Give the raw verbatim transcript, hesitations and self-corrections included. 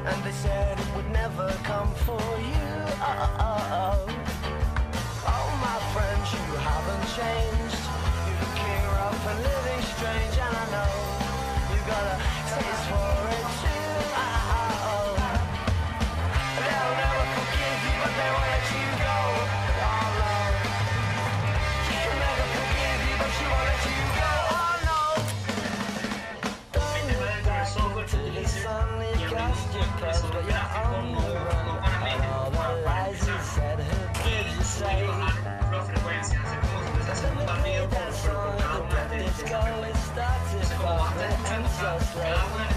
and they said it would never come for you. Oh, oh, oh, oh. Oh, my friends, you haven't changed. You gear up and living strange, and I know you got a taste for it too. Oh, oh, oh. They'll never forgive you, but they won't let you go. Oh, no. You can never forgive you, but she won't let you go. Oh, no. Don't look back into the sun, you cast your pearls, but you're on the run. All the lies you said, who did you say? That song with the breath, this go, it starts, it fast, it ends so slow.